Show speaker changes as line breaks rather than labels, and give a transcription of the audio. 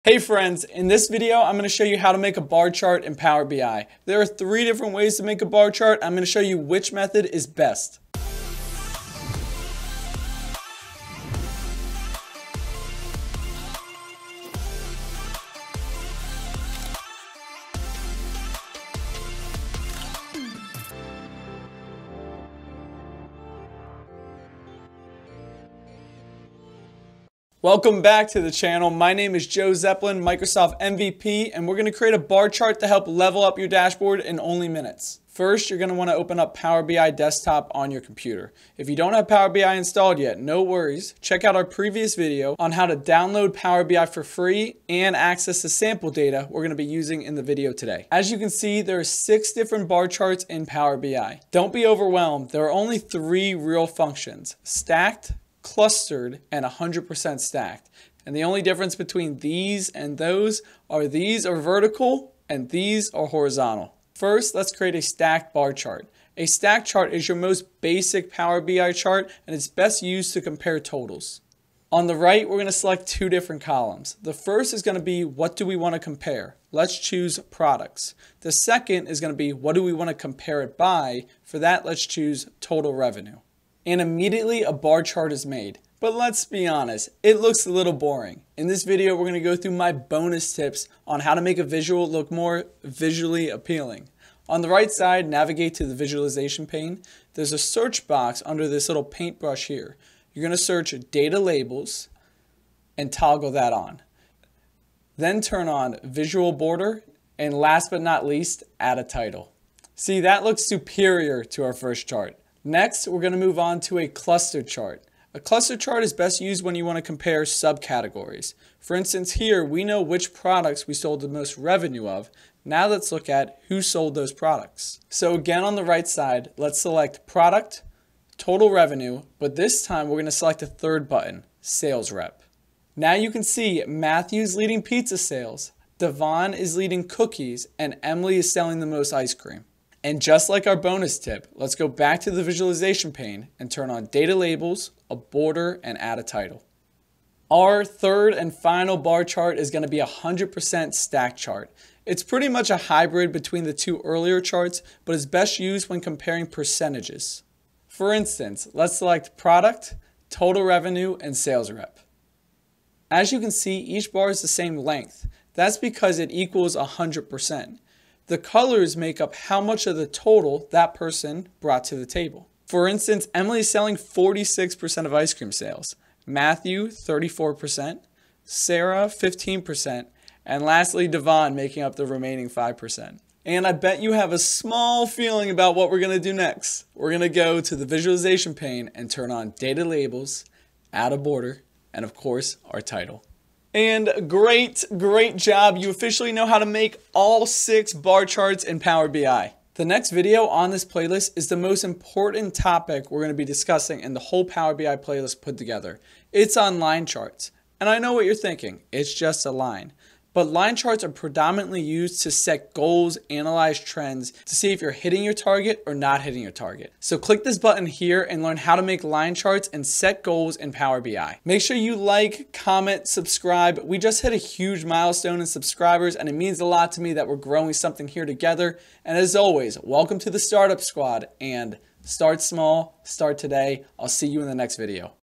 Hey friends, in this video I'm going to show you how to make a bar chart in Power BI. There are 3 different ways to make a bar chart. I'm going to show you which method is best. Welcome back to the channel. My name is Joe Zeplin, Microsoft MVP, and we're going to create a bar chart to help level up your dashboard in only minutes. First, you're going to want to open up Power BI Desktop on your computer. If you don't have Power BI installed yet, no worries. Check out our previous video on how to download Power BI for free and access the sample data we're going to be using in the video today. As you can see, there are 6 different bar charts in Power BI. Don't be overwhelmed. There are only 3 real functions: stacked, clustered, and 100% stacked. And the only difference between these and those are these are vertical and these are horizontal. First, let's create a stacked bar chart. A stacked chart is your most basic Power BI chart, and it's best used to compare totals. On the right, we're going to select 2 different columns. The first is going to be, what do we want to compare? Let's choose products. The second is going to be, what do we want to compare it by? For that, let's choose total revenue. And immediately a bar chart is made. But let's be honest, it looks a little boring. In this video, we're going to go through my bonus tips on how to make a visual look more visually appealing. On the right side, navigate to the visualization pane. There's a search box under this little paintbrush here. You're going to search data labels and toggle that on. Then turn on visual border, and last but not least, add a title. See, that looks superior to our first chart. Next, we're going to move on to a cluster chart. A cluster chart is best used when you want to compare subcategories. For instance, here we know which products we sold the most revenue of. Now let's look at who sold those products. So again, on the right side, let's select product, total revenue, but this time we're going to select a third button, sales rep. Now you can see Matthew's leading pizza sales, Devon is leading cookies, and Emily is selling the most ice cream. And just like our bonus tip, let's go back to the visualization pane and turn on data labels, a border, and add a title. Our third and final bar chart is going to be a 100% stacked chart. It's pretty much a hybrid between the 2 earlier charts, but is best used when comparing percentages. For instance, let's select product, total revenue, and sales rep. As you can see, each bar is the same length. That's because it equals 100%. The colors make up how much of the total that person brought to the table. For instance, Emily is selling 46% of ice cream sales, Matthew 34%, Sarah 15%, and lastly Devon making up the remaining 5%. And I bet you have a small feeling about what we're going to do next. We're going to go to the visualization pane and turn on data labels, add a border, and of course our title. And great job. You officially know how to make all 6 bar charts in Power BI. The next video on this playlist is the most important topic we're going to be discussing in the whole Power BI playlist put together. It's on line charts. And I know what you're thinking. It's just a line. But line charts are predominantly used to set goals, analyze trends, to see if you're hitting your target or not hitting your target. So click this button here and learn how to make line charts and set goals in Power BI. Make sure you like, comment, subscribe. We just hit a huge milestone in subscribers, and it means a lot to me that we're growing something here together. And as always, welcome to the Startup Squad, and start small, start today. I'll see you in the next video.